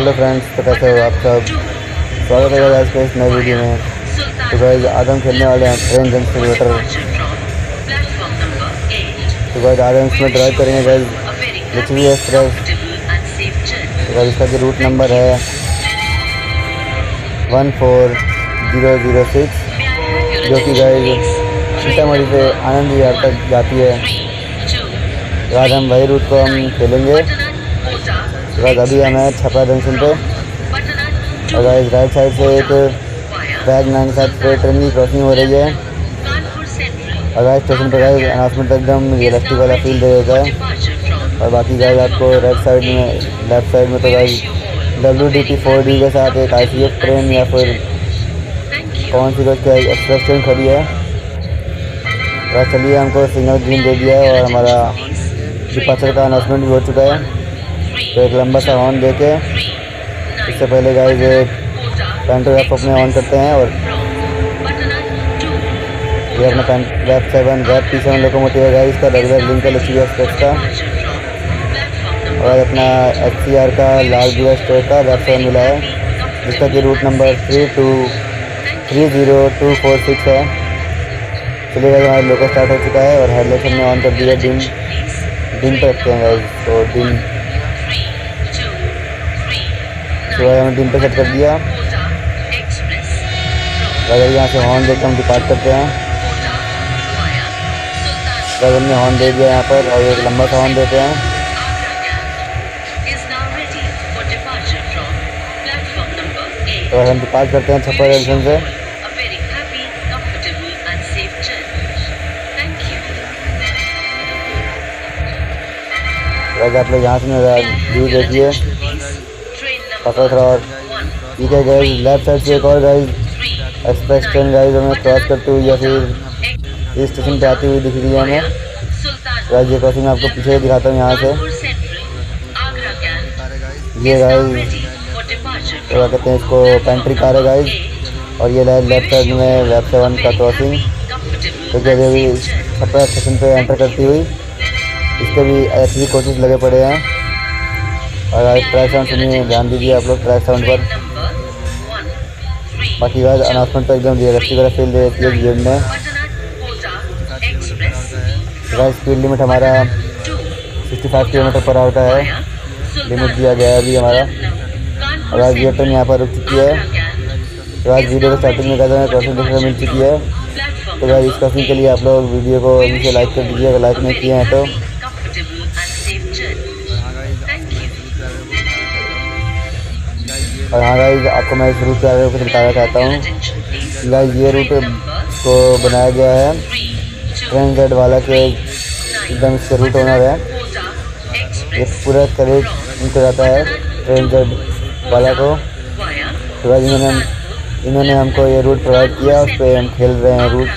Hello friends, तो कैसे हो आप सब। स्वागत है आज के इस नए वीडियो में। तो गाइस आज हम खेलने वाले हैं ट्रेन जंप सिमुलेटर। तो गाइस आज हम इसमें ड्राइव करेंगे गाइस लिचवी एक्सप्रेस। तो गाइस इसका जो रूट नंबर है 14006, जो कि गाइस सीतामढ़ी से आनंद विहार तक जाती है। तो आज हम वही रूट को हम खेलेंगे। तो गाइस अभी हम हैं छपरा जंक्शन पे, और गाइस राइट साइड से एक ट्रैक 9 के साथ ट्रेन की क्रॉसिंग हो रही है। और गाइस स्टेशन पे गाइस अनाउंसमेंट एकदम रियलिस्टिक वाला फील दे देता है। और बाकी गाइस आपको लेफ्ट साइड में तो गाइस WDT4D के साथ एक ICF ट्रेन या फिर कौन सी कोई एक्सप्रेस ट्रेन खड़ी है। तो चलिए, हमको सिग्नल ग्रीन दे दिया है और हमारा डिपार्चर का अनाउंसमेंट भी हो चुका है। तो एक लंबा सा हॉर्न देके इससे पहले गाइस एक पैंटोग्राफ अपने ऑन करते हैं। और ये अपना रैप 7 रैप P7 लोकोमोटिव है गाइस, इसका रेगुलर लिंक है लिचवी एक्सप्रेस का। और अपना HCR का लाल ब्लू स्टेट का रैप 7 मिला है, जिसका कि रूट नंबर 30246 है। चलिए गाइस हमारा लोको स्टार्ट हो चुका है और हेडलाइट हमने ऑन कर दिया। डिम पे रखते हैं गाइस, तो डिम हमने डिम पे सेट कर दिया। अगर यहाँ से हॉर्न देकर हम डिपार्ट करते हैं। अगर हमने हॉर्न दे दिया यहाँ पर, और एक लंबा सा हॉर्न देते हैं। तो हम डिपार्ट करते हैं छपरा जंक्शन से। अगर आप लोग यहाँ से व्यू देखिए पकड़। और ठीक है गाइस, लेफ्ट साइड से एक और गाइस एक्सप्रेस ट्रेन गाइस हमें क्रॉस करते हुए या फिर इस स्टेशन पे आती हुई दिख रही है हमें। गाइस ये क्रॉसिंग आपको पीछे से दिखाता हूँ यहाँ से। ये गाइस क्या कहते हैं इसको, पेंट्री कार है गाइस। और ये लेफ्ट साइड में रैप 7 का क्रॉसिंग, तो जब अभी छपरा स्टेशन पे एंटर करती हुई इसके भी ऐसी कोशिश लगे पड़े हैं। और आज ट्रैक साउंड सुनिए, ध्यान दीजिए आप लोग ट्रैक साउंड पर। बाकी गाइस अनाउंसमेंट तो एकदम रियलिस्टिक वाला फील दे देती है गेम में। गाइस स्पीड लिमिट हमारा 65 किलोमीटर पर आवर का है, लिमिट दिया गया है अभी हमारा। और आज ये ट्रेन यहाँ पर रुक चुकी है। तो आज वीडियो को स्टार्टिंग में कहते हैं क्रॉसिंग देखने को मिल चुकी है। तो गाइस इस क्रॉसिंग के लिए आप लोग वीडियो को नीचे लाइक कर दीजिए अगर लाइक नहीं किए हैं तो। और हाँ गाइस आपको मैं इस रूट के बारे में कुछ बताना चाहता हूँ। गाइस ये रूट को बनाया गया है ट्रेन जेड वाला के एकदम इसके रूट ओनर है। ये पूरा क्रेडिट इनको जाता है ट्रेन जेड वाला को। तो गाइस इन्होंने हमको ये रूट प्रोवाइड किया, उस पर हम खेल रहे हैं रूट।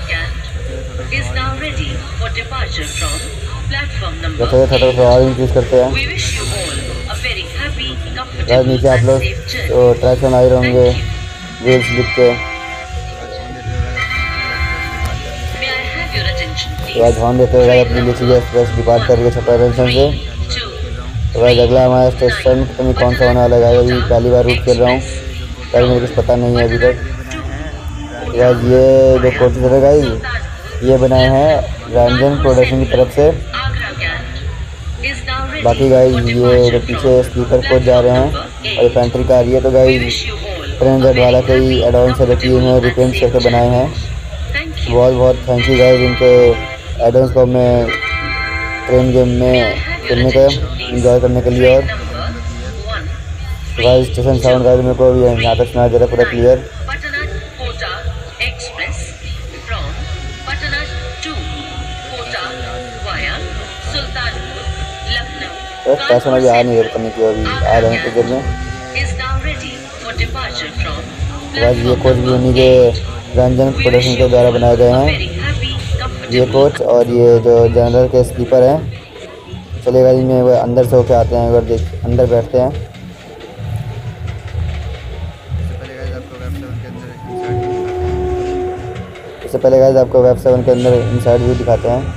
जैसे थोड़ा और इंक्रीज करते हैं गाइस। नीचे आप लोग तो ट्रैक्शन आए होंगे व्हील्स लिख के। तो आज हॉर्न देते हुए अपनी लिचवी एक्सप्रेस डिपार्ट करके छपरा जंक्शन से। तो गाइस अगला हमारा स्टेशन पता नहीं कौन सा होने वाला है। अभी पहली बार रूट खेल रहा हूँ, गाइस मुझे कुछ पता नहीं है अभी तक। गाइस ये जो कोचेस है गाइस ये बनाए हैं रंजन प्रोडक्शन की तरफ से। बाकी गाइस ये जो पीछे स्लीपर कोच जा रहे हैं और ये पेंट्री कार है। तो गाइस ट्रेन जेड वाला के ही एडवांस से रखी उन्हें रिपेंट करके बनाए हैं। बहुत बहुत थैंक यू गाइस इनके एडवांस को हमें ट्रेन गेम में खेलने का एंजॉय करने के लिए। और गाइस स्टेशन साउंड गाइस मेरे को अभी यहाँ तक सुना दे रहा पूरा क्लियर। स्टेशन अभी आ नहीं रहा, पता नहीं क्यों अभी आ रहे हैं कुछ देर में। गाइस ये कोच भी उन्हीं के रंजन प्रोडक्शन के द्वारा बनाए गए हैं ये कोच। और ये जो जनरल के स्लीपर हैं। चलिए गाइस इनमें अंदर से होके आते हैं, अगर देख अंदर बैठते हैं। इससे पहले गाइस आपको वेब 7 के अंदर इनसाइड व्यू दिखाते हैं।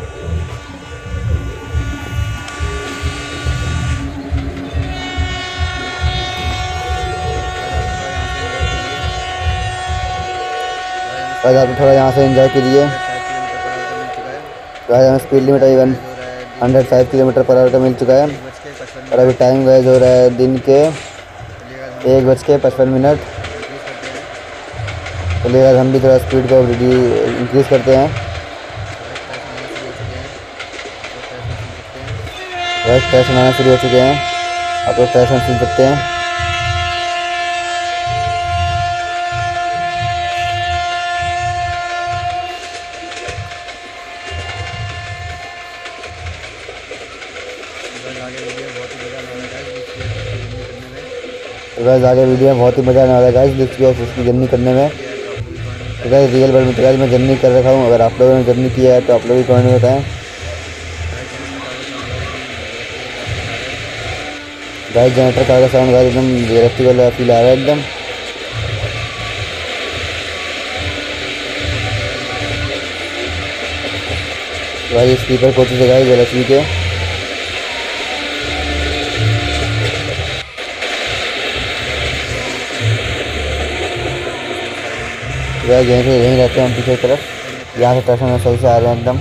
गाइस आप थोड़ा यहाँ से एंजॉय कीजिए। गाइस हमें स्पीड लिमिट अभी 105 किलोमीटर पर आवर का मिल चुका है और अभी टाइम गाइस हो रहा है दिन के 1:55। चलिए गाइस हम भी थोड़ा स्पीड को इंक्रीज़ करते हैं। गाइस ट्रैक्शन आना शुरू हो चुके हैं, आप लोग ट्रैक्शन सुन सकते हैं। गाइस आगे वीडियो में बहुत ही मज़ा आने वाला है गाइस, देखिए उसकी जर्नी करने में। तो गाइस रियल वर्ल्ड में गाइस मैं जर्नी कर रखा हूँ, अगर आप लोगों ने जर्नी किया है तो आप लोग भी कमेंट में बताएं। गाइस जनरेटर का साउंड गाइस एकदम रियलिस्टिक वाला फील आ रहा है एकदम। गाइस स्पीकर कोचेस है गाइस एलएचवी के। गाइस यहीं रहते हैं हम पीछे की तरफ, यहाँ से ट्रैक्शन सही से आ रहे हैं एकदम।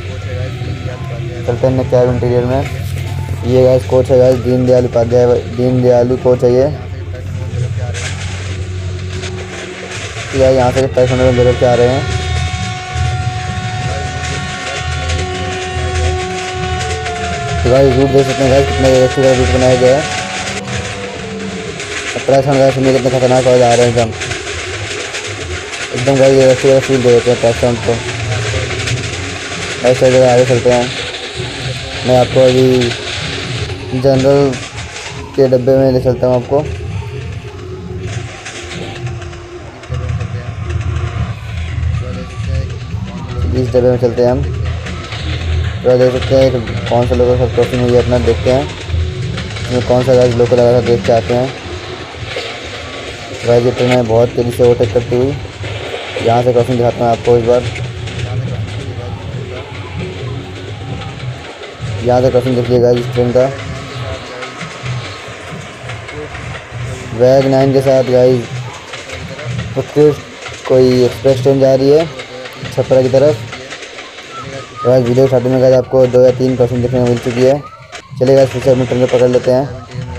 चलते हैं कैब इंटीरियर में। ये गाइस कोच है गाइस दीनदयाल कोच है ये। गाइस यहाँ से ट्रैक्शन में लेकर के आ रहे हैं। तो गाइस रूट देख सकते हैं गाइस कितना व्यवस्थित रूट बनाया गया है। ट्रैक्शन गाइस सुनिए कितने खतरनाक आवाज़ आ रहे हैं एकदम गाइस व्यवस्थित फील दे देते हैं ट्रैक्शन को। ऐसे जगह आगे चलते हैं। मैं आपको अभी जनरल के डब्बे में ले चलता हूँ आपको। इस डब्बे में चलते हैं हम। तो देख सकते हैं कौन सा लोकल सब क्रॉसिंग हुई है अपना, देखते हैं इसमें कौन सा गाइस लोकल लगा देख के आते हैं। गाइस ये ट्रेन बहुत तेज़ी से ओवरटेक करती हुई, यहाँ से क्रॉसिंग दिखाता हूँ आपको इस बार। यहाँ से क्रॉसिंग देखिएगा इस ट्रेन का वैग 9 के साथ गाइस उत्कृष्ट कोई एक्सप्रेस ट्रेन जा रही है छपरा की तरफ। गाइस वीडियो स्टार्टिंग में गाइस आपको 2 या 3 क्रॉसिंग देखने को मिल चुकी है। चलिए गाइस फिर से अपनी ट्रेन को पकड़ लेते हैं।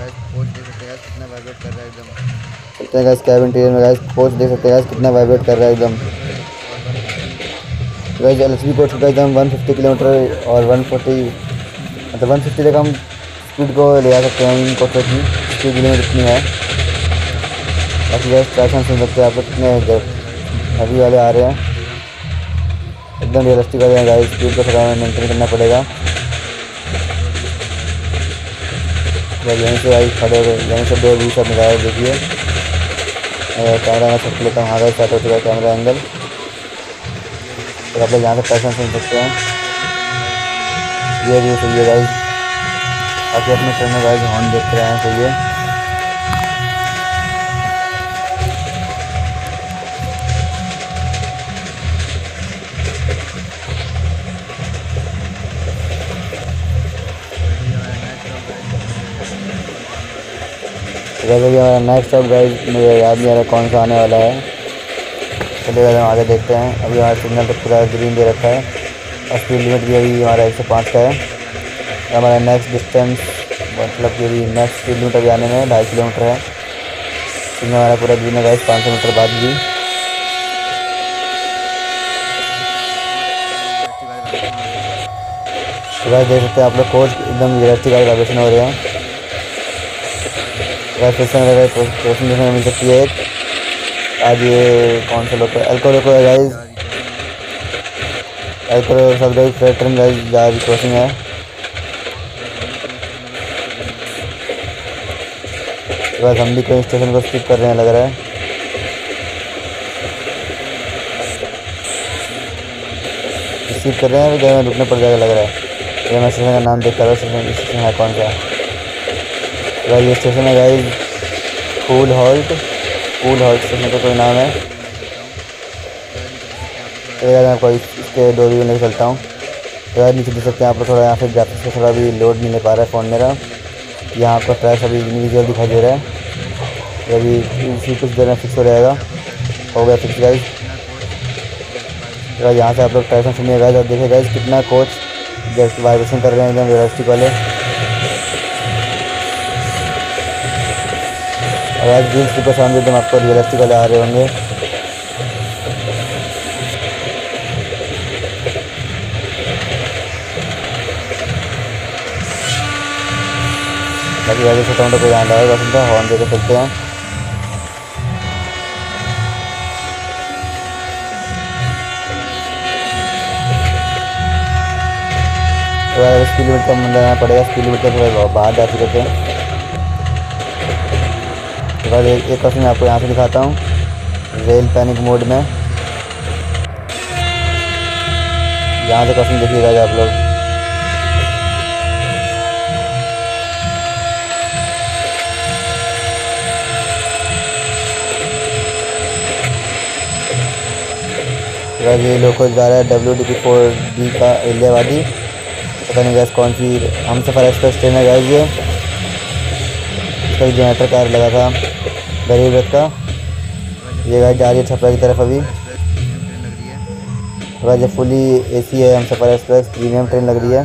चलते हैं गाइस कैब इंटीरियर में। गाइस कोच देख सकते हैं गाइस कितना वाइब्रेट कर रहा है एकदम। गाइस एलएचबी कोच का एकदम 150 किलोमीटर और 140 मतलब 150 तक हम स्पीड को ले आ सकते हैं इन कोचों की स्पीड लिमिट इतनी है। बाकी गाइस ट्रैक्शन सुन सकते हैं आप लोग कितने हैवी वाले आ रहे हैं, एकदम रियलिस्टिक वाले हैं गाइस। स्पीड को थोड़ा मेंटेन करना पड़ेगा। यहीं से आई खड़े हो गए, यहीं से 2 20 मिलाया देखिए। कैमरा में छट लेता हूँ। हाँ गाइस सेट हो चुका है कैमरा एंगल। तो आप लोग यहाँ से ट्रैक्शन सुन सकते हैं। ये भी सही है गाइस। बाकी अपने ट्रेन में गाइस हॉर्न देखते रहे हैं सही है। तो अभी हमारा नेक्स्ट स्टॉप गाइस मुझे याद नहीं आ रहा कौन सा आने वाला है। चलिए गाइस हम आगे देखते हैं। अभी हमारा सिग्नल तो पूरा ग्रीन दे रखा है और स्पीड लिमिट भी अभी हमारा 105 का है। हमारा नेक्स्ट डिस्टेंस मतलब कि अभी नेक्स्ट स्पीड लिमिट अभी आने में 2.5 किलोमीटर है। सिग्नल हमारा पूरा ग्रीन है गाइस 500 मीटर बाद भी। तो गाइस देख सकते हैं आप लोग कोच एकदम रियलिस्टिक वाइब्रेशन हो रहे हैं। फिर से मेरा क्रॉसिंग देखने को मिल सकती है एक। आज ये कौन सा लोग एल्को है गाइस। एल्को सब गाइस फ्रेट ट्रेन गाइस जा रही क्रॉसिंग है। तो गाइस हम भी कोई स्टेशन को स्किप कर रहे हैं लग रहा है। स्किप कर रहे हैं जगह में रुकने पड़ जाएगा लग रहा है। ये मैं स्टेशन का नाम देख कर रहा हूँ। स्टेशन है कौन सा गाइस, ये स्टेशन है गाइस कूल हॉल्ट स्टेशन का कोई नाम है। मैं आपको इसके 2 वीडियो लेकर चलता हूँ। तो यार नीचे देख सकते हैं आप लोग थोड़ा यहाँ से ग्राफिक्स का थोड़ा भी लोड नहीं ले पा रहा है फ़ोन मेरा। यहाँ आपका ट्रैक अभी विजुअल दिखाई दे रहा है। तो अभी इसी कुछ देर में फिक्स हो जाएगा। हो गया फिक्स गाइस। तो यहाँ से आप लोग ट्राई सुनिए गाइस और देखिए गाइस कितना कोच जैसे वाइब्रेशन कर रहे हैं एकदम रियलिस्टिक वाले। और आज ग्रीन स्लीपर साउंड एकदम आपको रियलिस्टिक वाले आ रहे होंगे। बाकी गाड़ी छोटा मोटा कोई आंदा है बस उनका हॉर्न देकर चलते हैं। तो अगर स्पीड लिमिट कम बनाना पड़ेगा, स्पीड लिमिट थोड़ा बाहर जा चुके थे। तो बाद एक क्वेश्चन मैं आपको यहाँ से दिखाता हूँ रेल पैनिक मोड में। यहाँ से क्वेश्चन देखिएगा आप लोग। ये लोकल जा रहा है WDP4D का इलियावादी। पता नहीं गैस कौन सी हमसफ़र एक्सप्रेस ट्रेन है गैस। ये इसका जनरेटर कार लगा था गरीब रथ का। ये गाड़ी जा रही है छपरा की तरफ अभी। तो ये फुली AC है हमसफ़र एक्सप्रेस, प्रीमियम ट्रेन लग रही है।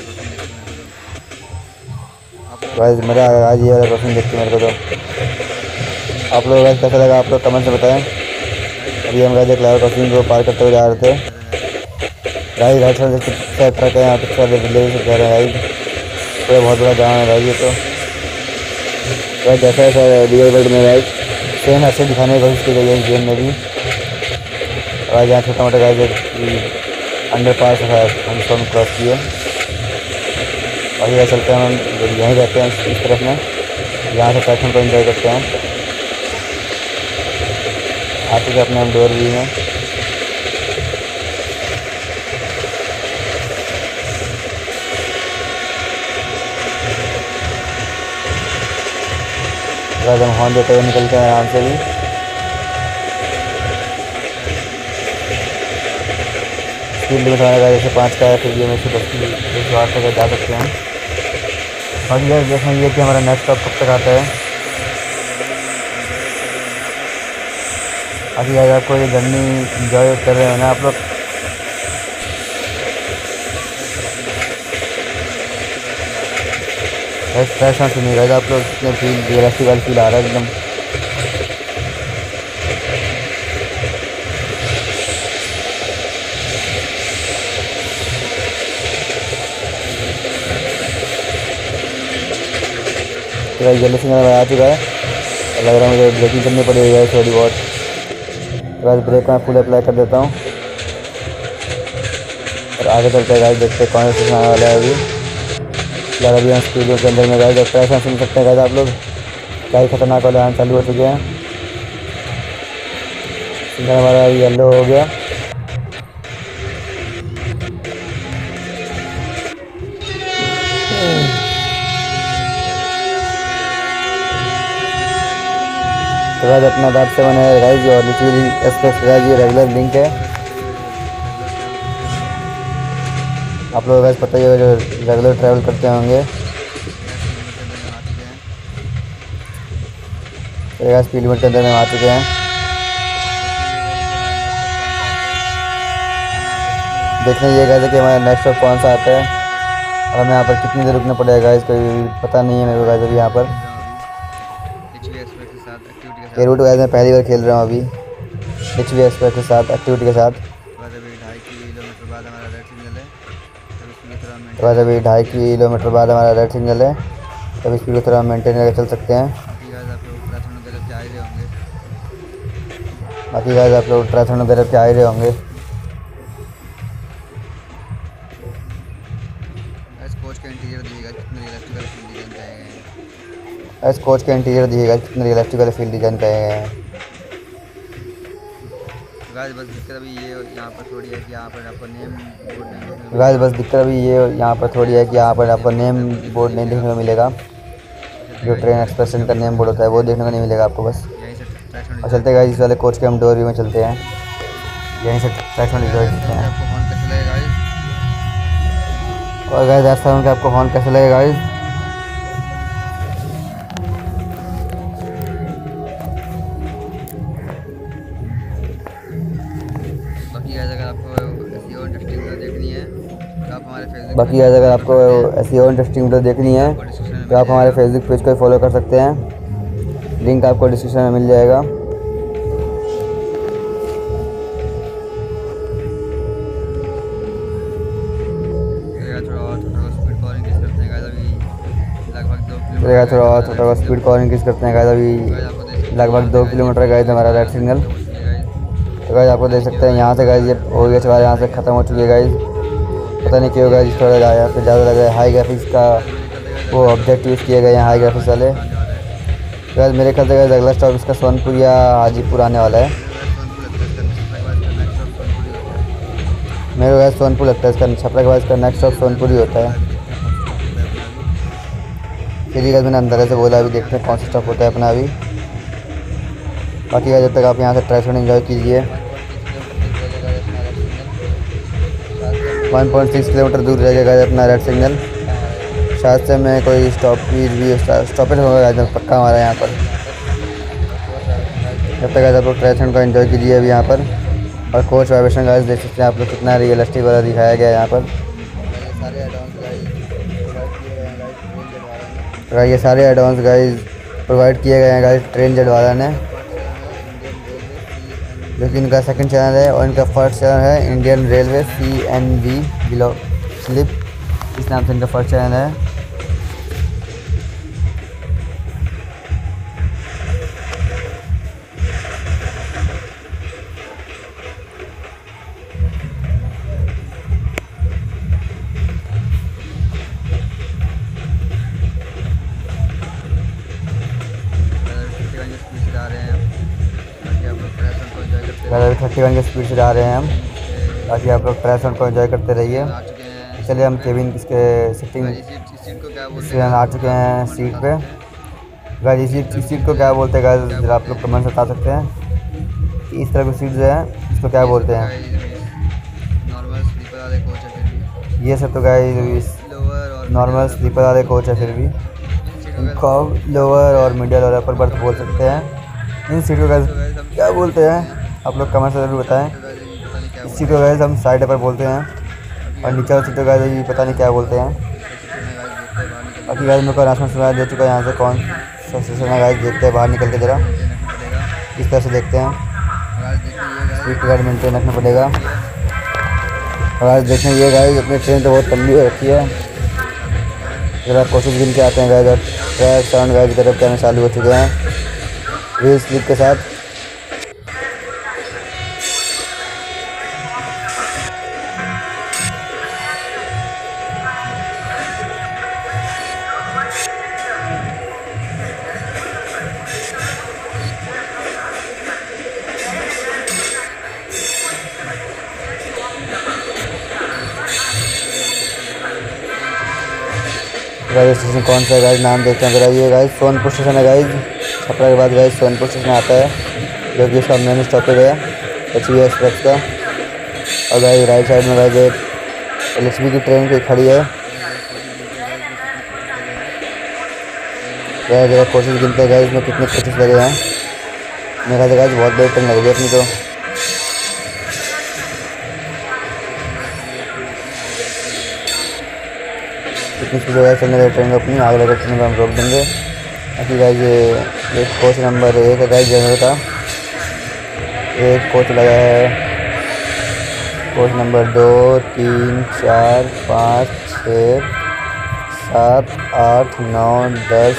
मेरा आज ये वाला क्वेश्चन देखते मेरे को। तो आप लोग कैसा लगा आप लोग कमेंट में बताएं। अभी हम गाइस एक लाइव क्रॉसिंग को पार करते हुए जा रहे थे। गाइस राइट साइड से ट्रक है, यहाँ पे सारे विलेज से कह रहे हैं गाइस। पूरा बहुत बड़ा जाम है गाइस ये। तो गाइस जैसा ऐसा रियल वर्ल्ड में गाइस सेम ऐसे दिखाने की कोशिश की गई है इस गेम में भी। और यहाँ छोटा मोटा गाइस अंडर पास है हम सब क्रॉस किए। और ये चलते हैं हम यहीं रहते हैं इस तरफ में। यहाँ से प्लेटफॉर्म को एंजॉय करते हैं। आ चुके अपने हम डोर भी में। अगर हम हॉर्न देते हुए निकलते हैं आराम से भी। स्पीड लिमिट हमारा जैसे 5 का है, फिर भी हम 110 की 108 तक जा सकते हैं। और ये देखें ये कि हमारा नेक्स्ट स्टॉप कब तक आता है। अभी आज आपको ये जर्नी इंजॉय कर रहे हैं ना आप लोग। ऐसा सुनिएगा आप लोग कितने फील रियलिस्टिक वाली फील आ रहा है एकदम। तो जल्दी से आ चुका है। लग रहा है मुझे ब्रेकिंग करनी पड़ेगी थोड़ी बहुत। तो आज ब्रेक मैं फुल अप्लाई कर देता हूँ और आगे चलते हैं गाइस। देखते हैं कौन सा स्टेशन आने वाला है। अभी अभी हम स्टूडियो के अंदर में गाइस और ट्रैक सुन सकते हैं गाइस आप लोग। गाड़ी खतरनाक वाले आने चालू हो चुके हैं। सिग्नल हमारा अभी येलो हो गया। तो गाइस अपना DAT7 है गाइस और लिचुली एक्सप्रेस गाइस ये रेगुलर लिंक है। आप लोग गाइस पता ही होगा जो रेगुलर ट्रैवल करते होंगे। तो गाइस स्पीड लिमिट के अंदर में आ चुके हैं। देखने ये गाइस कि हमारा नेक्स्ट स्टॉप कौन सा आता है और हमें यहाँ पर कितनी देर रुकना पड़ेगा गाइस कोई पता नहीं है मेरे को गाइस। अभी यहाँ पर ये रूट गाइस मैं पहली बार खेल रहा हूँ अभी लिचुली एक्सप्रेस के साथ एक्टिविटी के साथ। तो अभी 2.5 किलोमीटर बाद हमारा रेड सिग्नल है। तब स्पीड को थोड़ा मेंटेन करके चल सकते हैं। बाकी गाइस आप लोग उत्तराखंड तरफ से आ रहे होंगे। कोच का इंटीरियर दिएगा कितने रियलिस्टिक वाला फील डिज़ाइन किए गए हैं। इस कोच का इंटीरियर दिएगा कितने रियलिस्टिक वाले फील डिज़ाइन किए गए हैं। गाइस बस दिक्कत अभी ये यहाँ पर थोड़ी है कि यहाँ पर आपको नेम बोर्ड नहीं। गाइस बस दिक्कत अभी ये यहाँ पर थोड़ी है कि यहाँ पर आपको नेम बोर्ड नहीं देखने को मिलेगा। जो ट्रेन एक्सप्रेस का नेम बोर्ड होता है वो देखने को नहीं मिलेगा आपको बस। और चलते गाइस इस वाले कोच के हम डोर व्यू में चलते हैं। यहीं से ट्रैक एंजॉय करते हैं। आपको हॉर्न कैसे लगेगा गाइस। और गाइस ऐसा है कि आपको हॉर्न कैसे लगेगा गाइस। बाकी गाइस अगर आपको और इंटरेस्टिंग वीडियो देखनी है तो आप हमारे फेसबुक बाकी गाइस अगर आपको ऐसी और इंटरेस्टिंग वीडियो देखनी है तो आप हमारे फेसबुक पेज को फॉलो कर सकते हैं, लिंक आपको डिस्क्रिप्शन में मिल जाएगा। थोड़ा और थोड़ा स्पीड को इंक्रीज करते हैं गाइस, अभी लगभग 2 किलोमीटर गाइस हमारा रेड सिग्नल। तो गाइस आपको देख सकते हैं यहाँ से गाइस ये हो गया हमारे यहाँ से ख़त्म हो चुकी है गाइस। पता नहीं क्यों गाइस थोड़ा यहाँ पे ज़्यादा लग रहा है, हाई ग्राफिक्स का वो ऑब्जेक्ट यूज़ किए गए हैं हाई ग्राफिक्स वाले। तो गाइस मेरे ख्याल से गाइस अगला स्टॉप इसका सोनपुर या हाजीपुर आने वाला है। मेरे को गाइस सोनपुर लगता है, इसका छपरा के बाद इसका नेक्स्ट स्टॉप सोनपुर ही होता है। चलिए गाइस मैंने अंदर से बोला, अभी देखते हैं कौन सा स्टॉप होता है अपना अभी। बाकी गाइस जब तक आप यहाँ से ट्रैक्शन एंजॉय कीजिए। 1.6 किलोमीटर दूर रहेगा गाइस अपना रेड सिग्नल। शायद से मैं कोई स्टॉपेज होगा गाइस पक्का हमारा यहाँ पर। जब तक गाइस आप लोग ट्रैक्शन को एंजॉय कीजिए अभी यहाँ पर। और कोच वाइब्रेशन गाइस देख सकते हैं आप लोग कितना रियलिस्टिक वाला दिखाया गया है यहाँ पर। ये सारे एडवांस गाइस प्रोवाइड किए गए हैं गाइस ट्रेन जेड वाला ने, जो कि इनका सेकंड चैनल है। और इनका फर्स्ट चैनल है Indian railway CNV below slip, इस नाम से इनका फर्स्ट चैनल है। अभी 31 की स्पीड से जा रहे हैं हम, ताकि आप लोग ट्रैक्शन को एंजॉय करते रहिए। चलिए हम केबिन इसके सिटिंग से आ चुके हैं सीट पे। गाइस इस सीट को क्या बोलते हैं गाइस, जरा आप लोग कमेंट बता सकते हैं कि इस तरह की सीट जो है इसको क्या बोलते हैं। ये सब तो गाइस नॉर्मल स्लीपर वाले कोच है, फिर भी इनको लोअर और मिडिल और अपर बर्थ बोल सकते हैं। इन सीट को गाइस क्या बोलते हैं आप लोग कमेंट से ज़रूर बताएं। इस सीट को गाइस हम साइड अपर बोलते हैं, और नीचे वाली सीट को गाइस पता नहीं क्या बोलते हैं। बाकी गाइस मेरे को अनाउंसमेंट सुना दे चुका है यहाँ से कौन सा स्टेशन है गाइस। देखते हैं बाहर निकल के ज़रा इस तरह से देखते हैं। स्पीड का गाइड मेंटेन रखना पड़ेगा। और आज देखने ये गाइस अपनी ट्रेन तो बहुत लंबी हो रखी है। अगर आप कोशिश गिन के आते हैं गाइस, और ट्रैक साउंड गाइस गरब करना चालू हो चुके हैं व्हील स्लिप के साथ। गाइस स्टेशन कौन सा है गाइस, नाम देखते हैं जरा। ये गाइस सोनपुर स्टेशन है गाइस, छपरा के बाद गाइस सोनपुर स्टेशन आता है, जो कि इसका मेन स्टॉपेज है HV एक्सप्रेस का। और गाइस राइट साइड में गाइस एक LHB की ट्रेन कोई खड़ी है। गाइस जरा कोशिश गिनते हैं गाइस में कितने कोशिश लगे हैं। मेरे ख्याल से गाइस बहुत बड़ी ट्रेन लगी है अपनी तो। कितनी स्पीड है चलने वाली ट्रेन को अपनी, आगे लगे ट्रेन को हम रोक देंगे। बाकी गाइस ये कोच नंबर 1 है गाइस जनरल का। एक कोच लगा है, कोच नंबर 2, 3, 4, 5, 6, 7, 8, 9, 10,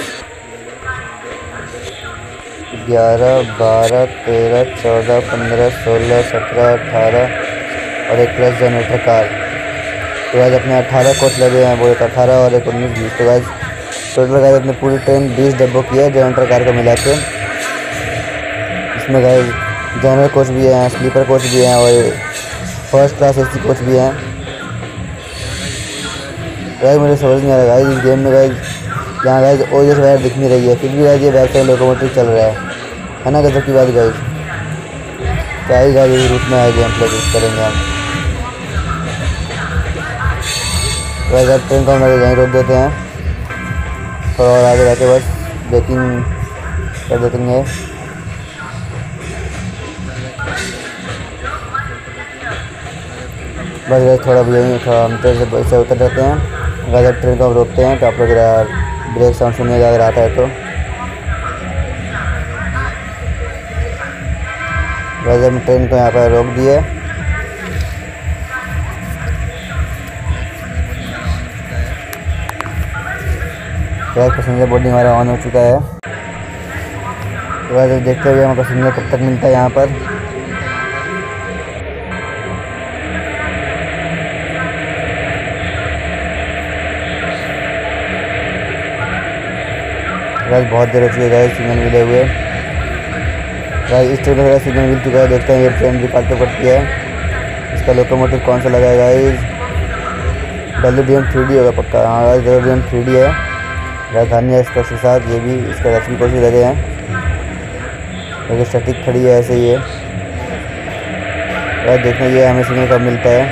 11, 12, 13, 14, 15, 16, 17, 18 और एक प्लस जनरेटर कार। तो गाइस अपने 18 कोच लगे हैं, वो 18 और 19, 20। तो गाइस टोटल गाइस अपने पूरी ट्रेन 20 डब्बों की है जनरेटर कार को मिला के। इसमें गाइस जनरल कोच भी हैं, स्लीपर कोच भी हैं और फर्स्ट क्लास AC कोच भी हैं। गाइस मुझे समझ नहीं आ रहा गाइस इस गेम में गाइस यहाँ गाइस OS वगैरह दिख नहीं रही है, फिर भी गाइस ये बैक साइड लोकोमोटिव चल रहा है ना। गजब की बात गाइस, क्या ही गाइस रूट में आएगी हम लोग करेंगे हम। गाइस अब ट्रेन को हम लोग यहीं रोक देते हैं, थोड़ा और आगे जाके बस ब्रेकिंग कर देते हैं। बस गाइस थोड़ा भी थोड़ा हम ट्रेन से उतर जाते हैं। अगर ट्रेन को हम रोकते हैं तो आप लोग ब्रेक साउंड सुनिएगा अगर आता है तो। वैसे हम ट्रेन को यहाँ पर रोक दिए। पैसेंजर बोर्डिंग हमारा ऑन हो चुका है। तो वैसे देखते हुए हमें पैसेंजर कब तक मिलता है यहाँ पर। गाइस बहुत देर हो चुकी है गाइस सिग्नल मिले हुए। गाइस इस ट्रेन का सिग्नल मिल चुका है। देखते हैं ये ट्रेन भी फालतू करती है। इसका लोकोमोटिव कौन सा लगा है गाइस? WDM 3D होगा पक्का। हाँ गाइस WDM 3D है। राजधानी एक्सप्रेस के साथ ये भी इसका रखने की कोशिश लगे हैं, लेकिन स्टैटिक खड़ी है ऐसे ही है। गाइस देखने ये हमें सिग्नल कब मिलता है।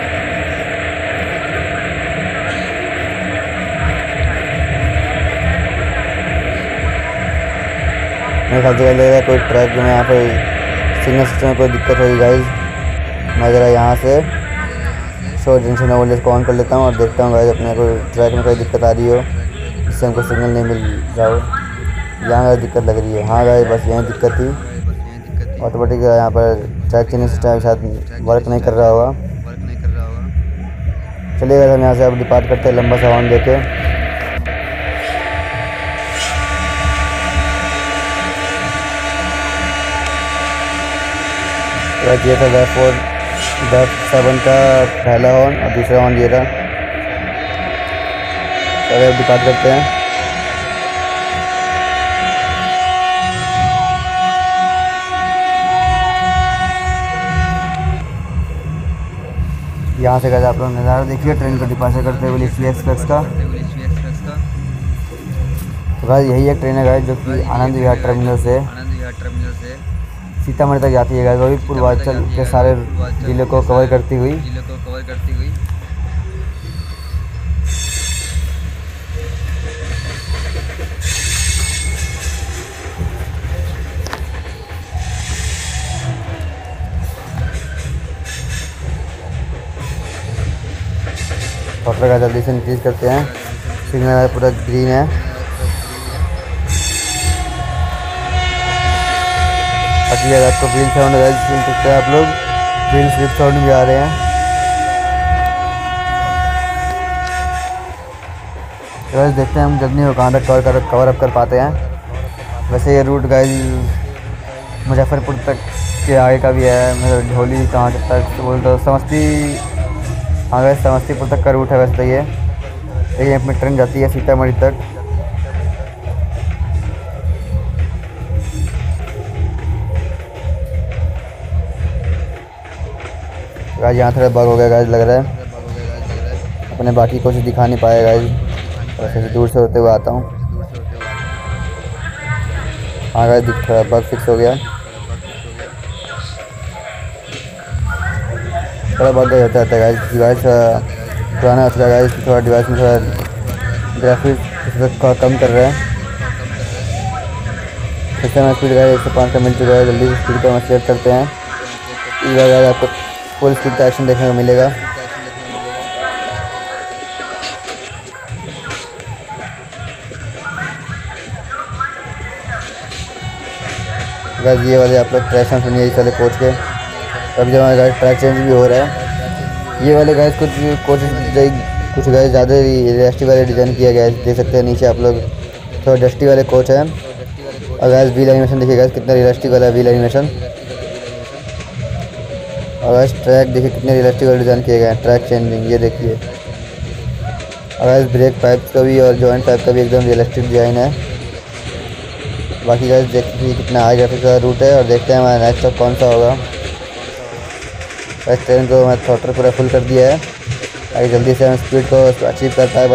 मेरे ख्याल से लग रहा है कोई ट्रैक में यहाँ पर सिग्नल सिस्टम में कोई दिक्कत होगी गाइस। मैं ज़रा यहाँ से शो जंक्शन ओवरलेस को ऑन कर लेता हूँ और देखता हूँ गाइस अपने को ट्रैक में कोई दिक्कत आ रही हो जिससे हमको सिग्नल नहीं मिल रहा हो। यहाँ गाइस दिक्कत लग रही है। हाँ गाइस बस यहीं दिक्कत थी। ऑटोमेटिक यहाँ पर ट्रैक चेंजिंग सिस्टम शायद वर्क नहीं कर रहा होगा। चलिए गाइस हम यहाँ से अब डिपार्ट करते हैं लंबा सा हॉर्न देके। ये था DAF7 का पहला हॉर्न और दूसरा हॉर्न ये था। चलिए अब डिपार्ट करते हैं। यहाँ से गाइस आप लोग नज़ारा देखिए ट्रेन को डिपार्चर करते हुए लिफ्ट एक्सप्रेस का। तो गाइस यही एक ट्रेन है गाइस जो कि आनंद विहार टर्मिनल से सीतामढ़ी तक जाती है गाइस। वो भी पूर्वांचल के सारे जिले को कवर करती हुई। थ्रोटल का जल्दी से इंक्रीज करते हैं। सिग्नल पूरा ग्रीन है। बाकी अगर आपको व्हील साउंड सुन सकते हैं आप लोग, व्हील स्लिप साउंड भी आ रहे हैं। तो देखते हैं हम जल्दी वो कहाँ तक कवर अप कर पाते हैं। वैसे ये रूट गाइस मुजफ्फरपुर तक के आगे का भी है। मतलब ढोली कहाँ तक बोलते हो हाँ वैसे समस्तीपुर तक का रूट है वैसे तो ये। यहीं में ट्रेन जाती है सीतामढ़ी तक। गाइस यहाँ थोड़ा बग हो गया गाइस लग रहा है। अपने बाकी कुछ दिखा नहीं पाया गाइस। वैसे दूर से होते हुए आता हूँ। हाँ गाइस थोड़ा बग फिक्स हो गया। थोड़ा बहुत होता रहता है गाइस। डिवाइस पुराना हो चुका है गाइस। थोड़ा डिवाइस में थोड़ा ग्राफिक्स थोड़ा कम कर रहा है। सिस्टम स्पीड गाइस 105 का मिल चुका है। जल्दी से स्पीड को हम सेट करते हैं। इस बार गाइस आपको फुल स्पीड का एक्शन देखने को मिलेगा। गाइस ये वाले आप लोग ट्रैक सुनिए इस वाले कोच के। अभी जब हमारे गाइस ट्रैक चेंज भी हो रहा है। ये वाले गाइस कुछ गाइस ज़्यादा रियलिस्टिक वाले डिज़ाइन किया गया है। देख सकते हैं नीचे आप लोग थोड़ा डस्टी वाले कोच हैं। और गाइस व्हील एनिमेशन देखिए गाइस कितना रियलिस्टिक वाला है व्हील एनिमेशन। और गाइस ट्रैक देखिए कितने रियलिस्टिक वाले डिज़ाइन किए गए हैं। ट्रैक चेंजिंग ये देखिए। और गाइस ब्रेक पाइप्स का भी और जॉइंट पाइप का भी एकदम रियलिस्टिक डिज़ाइन है। बाकी गाइस देखिए कितना हाई ग्राफिक्स का रूट है। और देखते हैं हमारा नेक्स्ट स्टॉप कौन सा होगा। इस ट्रेन को मैं थ्रोटल पूरा फुल कर दिया है ताकि जल्दी से हम स्पीड को अचीव कर पाए।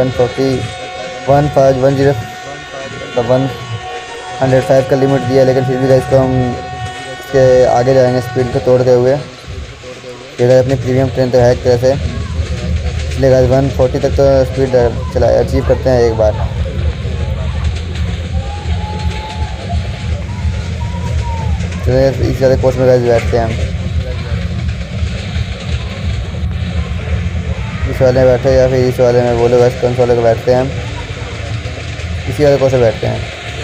105 का लिमिट दिया, लेकिन फिर भी गाइस को हम इसके आगे जाएंगे स्पीड को तोड़ते हुए। ये गाइस अपनी प्रीमियम ट्रेन तो है एक तरह से, इसलिए गाइस 140 तक तो स्पीड चला अचीव करते हैं एक बार। तो इस वाले कोच में गाइस बैठते हैं हम। इस वाले में बैठे या फिर इस वाले में, बोलो बस कौन से वाले को बैठते हैं हम, इसी वाले को से बैठते हैं।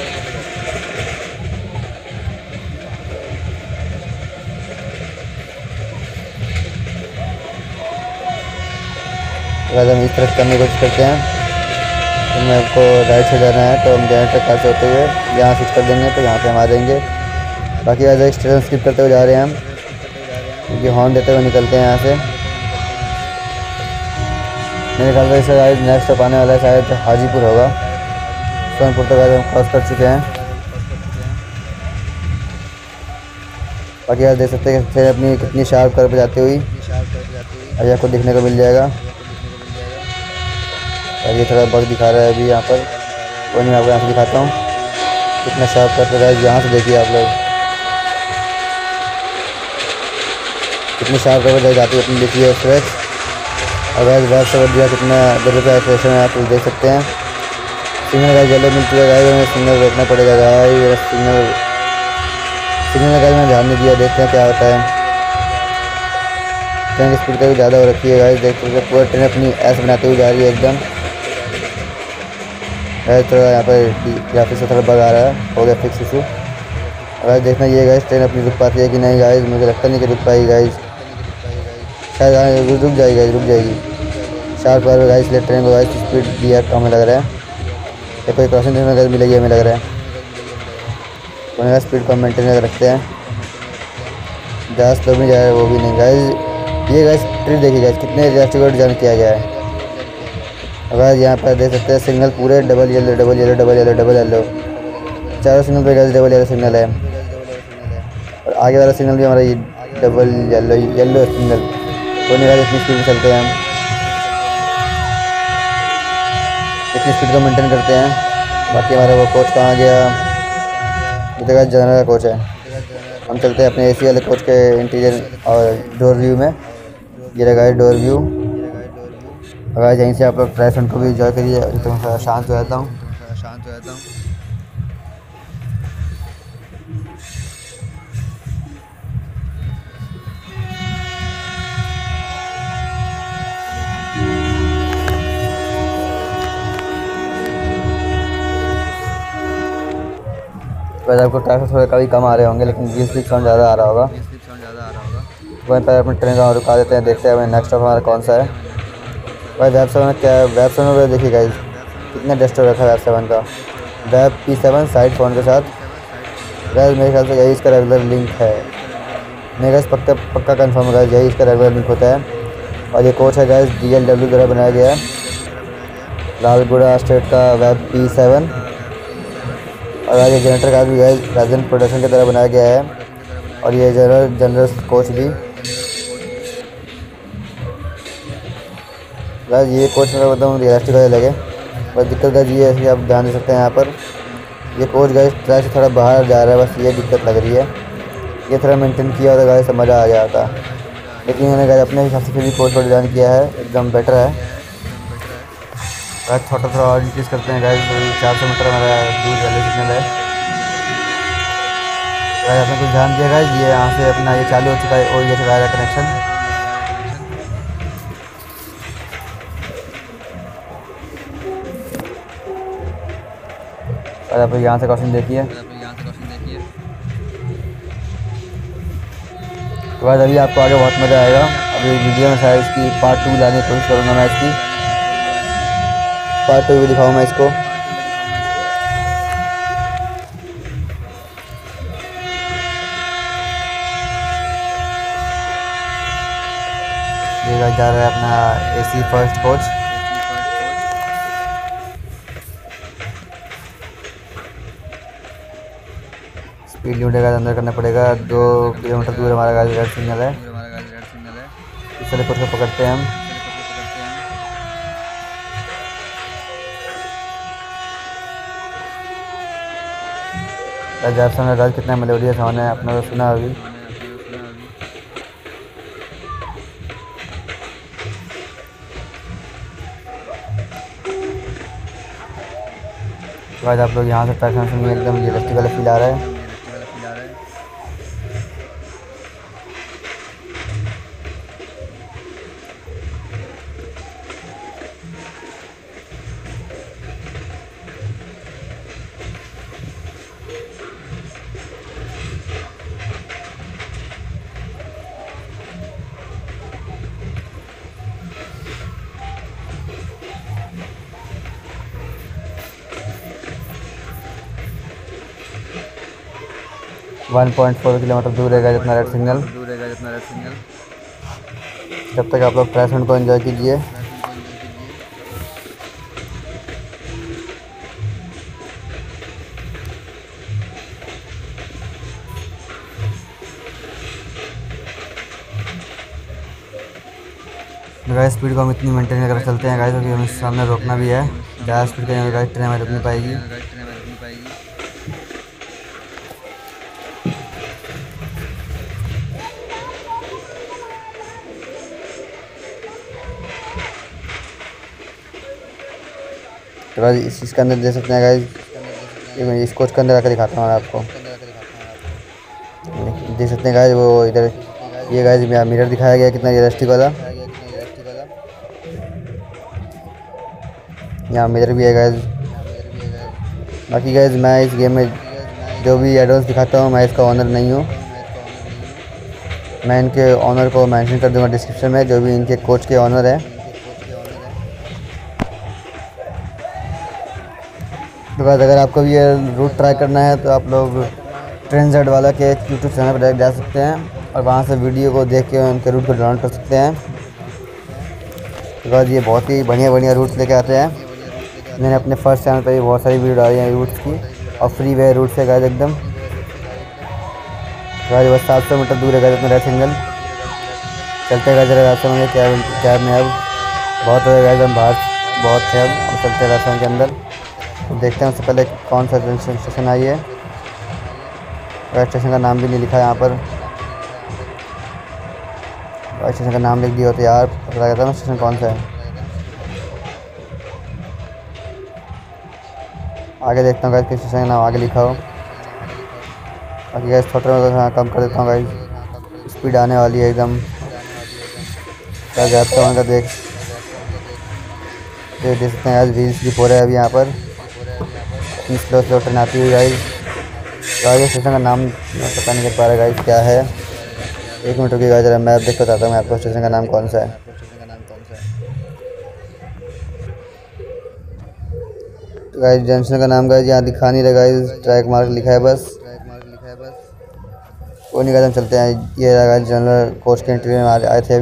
अगर हम इस तरफ करने की कोशिश करते हैं तो मेरे को राइट से जाना है, तो हम जनरेटर कार से होते हुए यहाँ स्विच कर देंगे तो यहाँ पे हम आ जाएंगे। बाकी आज एक स्टेशन स्किप करते हुए जा रहे हैं हम, क्योंकि हॉर्न देते हुए निकलते हैं यहाँ से। मेरे ख्याल से इससे आज नेक्स्ट स्टॉप आने वाला है शायद हाजीपुर होगा। सोनपुर तक हम क्रॉस कर चुके हैं। बाकी आज देख सकते हैं ट्रेन अपनी कितनी शार्प कर पे जाती हुई अभी आपको देखने को मिल जाएगा। और ये थोड़ा बग दिखा रहा है अभी यहाँ पर, वो नहीं, मैं आपको यहाँ से दिखाता हूँ कितना शार्प कर पे गाइस। यहाँ से देखिए आप लोग कितनी शार्प कर पे जाती है अपनी लिखी है स्ट्रेच। और गाइस बैक से बढ़ दिया कितना दूर पे एक्सप्रेशन है, आप लोग देख सकते हैं। सिग्नल गाइस जल्दी मिल चुका है गाइस, हमें सिग्नल रोकना पड़ेगा गाइस। सिग्नल गाइस मैंने ध्यान नहीं दिया, देखते हैं क्या होता है। ट्रेन की स्पीड का भी ज़्यादा हो रखी है गाइस, देख सकते हैं पूरा ट्रेन अपनी ऐसे बनाते हुए जा रही है एकदम। गाइस थोड़ा यहाँ पर ग्राफिक्स से थोड़ा बग आ रहा है, हो गया फिक्स इशू। गाइस देखना ये गाइस ट्रेन अपनी रुक पाती है कि नहीं गाइस, मुझे लगता नहीं कि रुक पाएगी गाइस, शायद रुक जाएगी गाइस, रुक जाएगी शार्प कर गाइस। इसलिए ट्रेन को गाइस स्पीड दिया कम लग रहा है, या कोई क्रॉसिंग देखने गाइस मिलेगी हमें लग रहा है। तो मेरा स्पीड को मेंटेन रखते हैं, ज़्यादा स्लो भी जा रहा है वो भी नहीं गाइस। ये गाइस ट्रिप देखिए गाइस कितने रियलिस्टिक डिज़ाइन किया गया है। गाइस यहाँ पर देख सकते हैं सिग्नल पूरे double yellow double yellow double yellow double yellow, चारों सिग्नल पे गाइस डबल येलो सिग्नल है। और आगे वाला सिग्नल भी हमारा ये डबल येलो सिग्नल। तो नहीं गाइस इतनी स्पीड में चलते हैं हम, इतनी स्पीड को मेंटेन करते हैं। बाकी हमारा वो कोच कहाँ गया, ये तो गाइस जनरल का कोच है। हम चलते हैं अपने एसी वाले कोच के इंटीरियर और डोर व्यू में। ये रहा गाइस डोर व्यू। अगर यहीं से आप लोग ट्राई फ्रंट को भी एंजॉय करिए, तो मैं थोड़ा शांत हो जाता हूँ। वैसे आपको ट्रैफिक थोड़ा कभी कम आ रहे होंगे, लेकिन व्हील स्लिप साउंड ज़्यादा आ रहा होगा। वहीं पर अपने ट्रेन का रुका देते हैं, देखते हैं हमें नेक्स्ट स्टॉप हमारा कौन सा है। भाई वेब 7 में क्या है, वेब 7 में देखिए गाइस कितना डस्ट हो रखा है वेब 7 का, वेब P7 साइड फ़ोन के साथ। गाइस मेरे ख्याल से यही इसका रेगुलर लिंक है, मेरे गाइस पक्का कंफर्म है गाइस, यही इसका रेगुलर लिंक होता है। और ये कोच है गाइस DLW द्वारा बनाया गया है, लालगुड़ा स्टेट का वेब P7। और ये जनरेटर का भी गाइस राजन प्रोडक्शन की तरह बनाया गया है। और ये जनरल कोच भी गाइस, ये कोच मेरा एकदम रियलिस्टिक वाले लगे। बस दिक्कत गाइस ये है कि आप ध्यान दे सकते हैं यहाँ पर ये कोच गाइस ट्रैक से थोड़ा बाहर जा रहा है, बस ये दिक्कत लग रही है। ये थोड़ा मेंटेन किया होता गाइस तो मज़ा आ जाता, लेकिन इन्होंने गाइस अपने हिसाब से फिर भी कोच को डिज़ाइन किया है, एकदम बेटर है। गाइस थोड़ा और इंक्रीज़ करते हैं गाइस, 400 मीटर हमारा दूर रेलवे सिग्नल है। गाइस आपने कुछ ध्यान दिया गाइस, ये यहाँ से अपना ये चालू हो चुका है और ये चला रहा है कनेक्शन। और आप यहाँ से क्वेश्चन देखिए। तो बाद अभी आपको आगे बहुत मज़ा आएगा। अभी वीडियो में शायद इसकी पार्ट 2 लाने की कोशिश करूँगा, मैं इसकी पार्ट 2 भी दिखाऊँ मैं इसको। ये जा रहा है अपना AC first coach. Speed limit का अंदर करना पड़ेगा, 2 किलोमीटर दूर हमारा गाड़ी रेड सिग्नल है। इस वाले कोच को पकड़ते हैं हम। जैक्सन का गाड़ी कितना मेलोडियस साउंड है, आपने तो सुना अभी। तो आज आप लोग यहाँ से ट्रैक्शन सुनिए, एकदम रियलिस्टिक वाला फील आ रहा है। 1.4 किलोमीटर दूर रहेगा जितना रेड सिग्नल। जब तक आप लोग ट्रैफिक को एंजॉय कीजिए। गाइस स्पीड को हम इतनी मेंटेन कर चलते हैं गाइस, क्योंकि हमें सामने रोकना भी है। ज़्यादा स्पीड करेंगे गाइस ट्रेन हमें रुक नहीं पाएगी। तो गाइस इसके अंदर दे सकते हैं गाइस, इस कोच के अंदर आकर दिखाता हूँ आपको। देख सकते हैं गाइस वो इधर ये गाइस मिरर दिखाया गया कितना रियलिस्टिक वाला। यहाँ मिरर भी है गाइस। बाकी गाइस मैं इस गेम में जो भी एडवांस दिखाता हूँ, मैं इसका ऑनर नहीं हूँ। मैं इनके ऑनर को मेंशन कर दूँगा डिस्क्रिप्शन में, जो भी इनके कोच के ऑनर है। तो गाइस अगर आपको भी ये रूट ट्राई करना है तो आप लोग ट्रेन जेड वाला के यूट्यूब चैनल पर डायरेक्ट जा सकते हैं और वहाँ से वीडियो को देख के उनके रूट को डाउनलोड कर सकते हैं। तो गाइस ये बहुत ही बढ़िया रूट्स लेके आते हैं। मैंने अपने फर्स्ट चैनल पर भी बहुत सारी वीडियो डाली हैं रूट्स की, और फ्री वे रूट्स है गाइस एकदम। गाइस बस 700 मीटर दूर है गाइस अपना रेड सिग्नल। चलते गाइस जरा रास्ते में कैब में अब बहुत हो गया गाइस, हम बाहर बहुत थे अब चलते रास्ते के अंदर। तो देखते हैं उससे पहले कौन सा स्टेशन आई है। स्टेशन का नाम भी नहीं लिखा है यहाँ पर। स्टेशन का नाम लिख दिया होता यार, पता लगता है ना स्टेशन कौन सा है। आगे देखता हूँ गाइस किस स्टेशन का नाम आगे लिखा हो। बाकी गाइस थोड़ा मैं कम कर देता हूँ गाइस, स्पीड आने वाली है एकदम। क्या गैप का उनका देख सकते हैं गाइस, व्हील्स स्लिप हो रहा है अभी यहाँ पर। इतनी स्लो ट्रेन आती हुई गाइस। गाइस स्टेशन का नाम पता नहीं कर पा रहा गाइस क्या है। 1 मिनट की गाइस, जरा मैप देख के बताता हूँ मैं आपको स्टेशन का नाम कौन सा है। तो गाइस जंक्शन का नाम गाइस यहाँ दिखा नहीं रहा गाइस, ट्रैक मार्क लिखा है बस। कोई नहीं गाइस हम चलते हैं। ये गाइस जनरल कोच के इंटीरियर में आए थे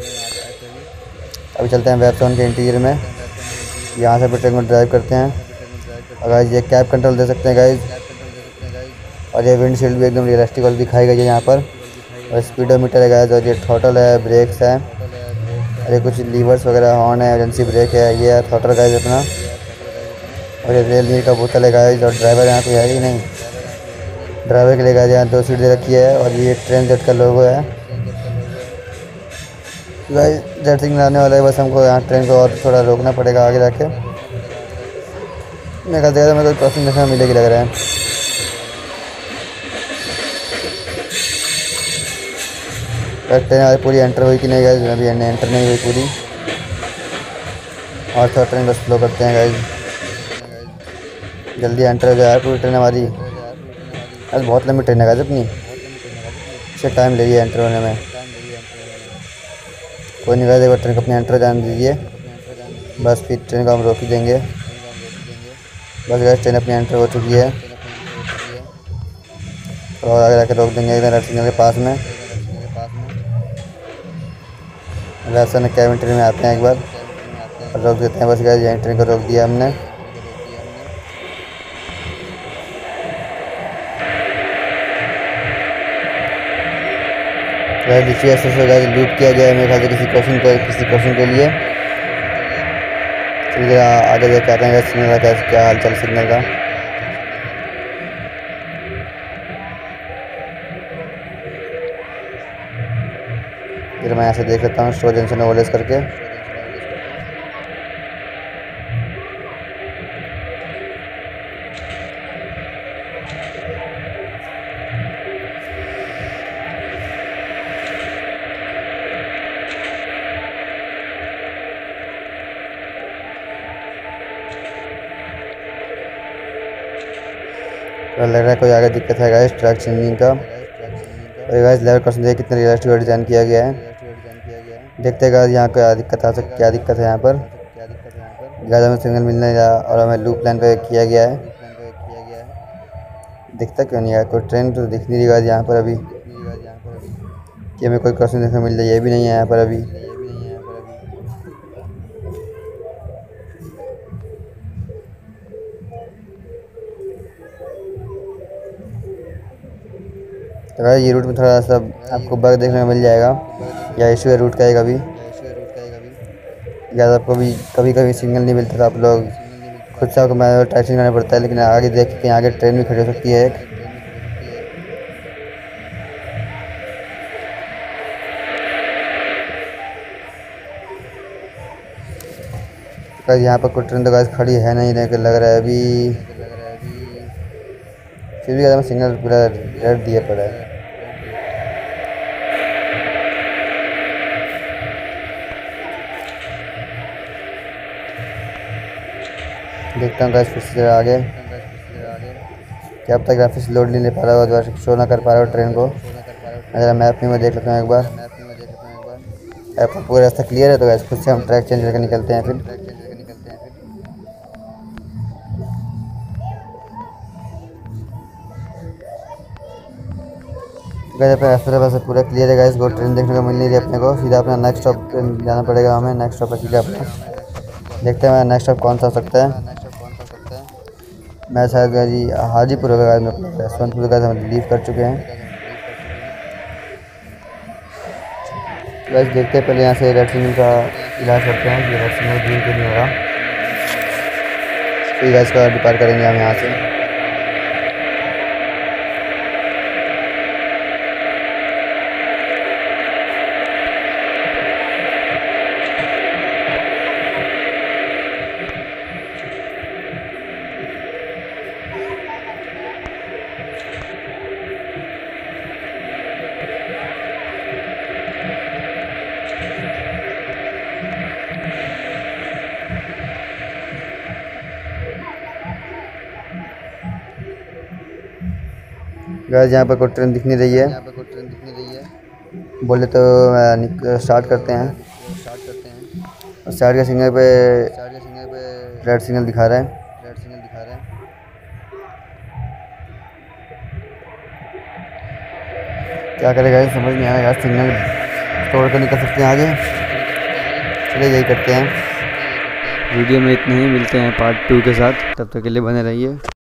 अभी चलते हैं वेब 7 के इंटीरियर में। यहाँ से फिर ट्रैक में ड्राइव करते हैं। और गाइस ये कैब कंट्रोल दे सकते हैं गाइस, और ये विंडशील्ड भी एकदम रियलिस्टिक वाली दिखाई गई है यहाँ पर। और स्पीडोमीटर है गाइस, और ये थ्रॉटल है, ब्रेक्स है, और ये कुछ लीवर्स वगैरह, हॉर्न है, एजेंसी ब्रेक है, ये है थ्रॉटल गाइस अपना। और ये रेल नीर का बोतल है गाइस, और ड्राइवर यहाँ पे है ही नहीं। ड्राइवर के लिए गाइस यहाँ 2 सीट दे रखी है, और ये ट्रेन जेड का लोगो है गाइस। जेड सिग्नल आने वाला है, बस हमको यहाँ ट्रेन को और थोड़ा रोकना पड़ेगा आगे जाके। मैं कहते हैं मेरे को क्रॉसिंग देखने में मिलेगी लग रहा है। ट्रेन आज पूरी एंटर हुई कि नहीं गाइस, अभी एंटर नहीं हुई पूरी। और थोड़ा ट्रेन को स्लो करते हैं गाइस, जल्दी एंटर हो जाए पूरी ट्रेन हमारी। आज बहुत लंबी ट्रेन है गाइस अपनी, इससे टाइम ले लिया एंटर होने में। कोई नहीं गाइस, एक बार ट्रेन को अपनी एंटर जाने दीजिए, बस फिर ट्रेन को हम रोक ही देंगे। बस गाइस ट्रेन अपनी एंटर हो चुकी है, और आगे जाकर रोक देंगे एकदम रेड सिग्नल के पास में। वैसे में कैबिन ट्रेन में आते हैं एक बार और रोक देते हैं। बस गाइस यहीं ट्रेन को रोक दिया हमने। गाइस ऐसे लूप किया गया है मेरे ख्याल से किसी क्वेश्चन के लिए। चलिए आगे देख के आते हैं सिग्नल का क्या हाल चाल सिग्नल का। फिर मैं यहाँ से देख लेता हूँ स्टोर जंक्शन ओवरलेस करके। लग रहा है कोई आगे दिक्कत है गाइस ट्रैक चेंजिंग का। और गाइस लेवल क्रॉसिंग देखिए कितने रियलिस्टिक डिज़ाइन किया गया है। देखते हैं गाइस यहाँ क्या दिक्कत क्या दिक्कत है यहाँ पर। गाइस हमें सिग्नल मिलने और हमें लूप लाइन पे किया गया है। दिखता क्यों नहीं है? कोई ट्रेन तो दिख नहीं रही यहाँ पर अभी कि हमें कोई क्रॉसिंग देखने मिल जाए, ये भी नहीं है यहाँ पर अभी। तो भाई ये रूट में थोड़ा सा आपको बग देखने को मिल जाएगा, या इशू है रूट का एक अभी, या आपको भी कभी कभी सिग्नल नहीं मिलता, तो आप लोग खुद से आपको मैनुअल टैक्सी करना पड़ता है। लेकिन आगे देख के आगे ट्रेन भी खड़ी हो सकती है एक। यहाँ पर कोई ट्रेन तो गाइस खड़ी है नहीं, लेकिन लग रहा है अभी, फिर भी ज़्यादा सिग्नल पूरा रेड दिए पड़ा है। देखता हूँ गाइस फिर से आगे, क्या अब तक ग्राफिक्स लोड नहीं ले पा रहा हो, दोबारा शो ना कर पा रहा हो ट्रेन को। अगर मैप में मैं देख लेता हूँ एक बार, ऐप का पूरा रास्ता क्लियर है, तो गाइस खुद से हम ट्रैक चेंज करके निकलते हैं फिर। गाइस अपने रास्ते पास पूरा क्लियर है गाइस, कोई ट्रेन देखने को मिल नहीं रही अपने को। सीधा अपना नेक्स्ट स्टॉप पे जाना पड़ेगा हमें, नेक्स्ट स्टॉप पर सीधा अपना देखते हैं नेक्स्ट स्टॉप कौन सा हो सकता है। मैं शायद जी हाजीपुर होगा गाइस, में यशवंतपुर गाइस हम लीव कर चुके हैं। गाइस देखते हैं पहले यहाँ से रेड सिग्नल का इलाज करते हैं, रेड सिग्नल ग्रीन क्यों नहीं होगा, फिर गाइस का डिपार्ट करेंगे हम यहाँ से। गाइस यहाँ पर कोई ट्रेन दिख नहीं रही है, बोले तो स्टार्ट करते हैं। स्टार्ट के सिग्नल पे रेड सिग्नल दिखा रहा है। क्या करेगा समझ नहीं आ रहा, सिग्नल तोड़ कर निकल सकते हैं आगे। चलिए यही करते हैं, वीडियो में इतना ही, मिलते हैं पार्ट 2 के साथ, तब तक के लिए बने रहिए।